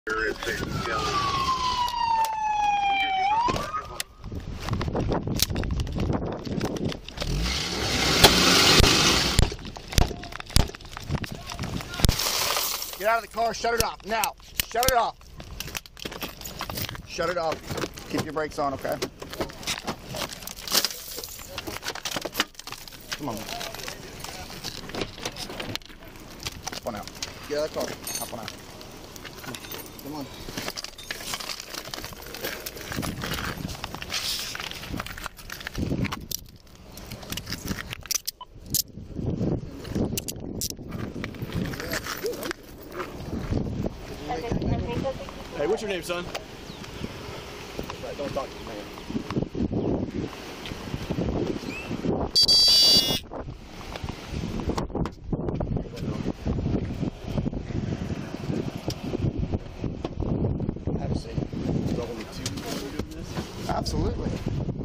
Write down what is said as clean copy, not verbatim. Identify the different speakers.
Speaker 1: Get out of the car, shut it off, now. Shut it off. Shut it off. Keep your brakes on, okay? Come on. Hop on out. Get out of the car. Hop on out. Come on.
Speaker 2: Hey, what's your name, son?
Speaker 1: Don't talk to me. Have a seat.
Speaker 2: Is there only two people doing this?
Speaker 1: Absolutely.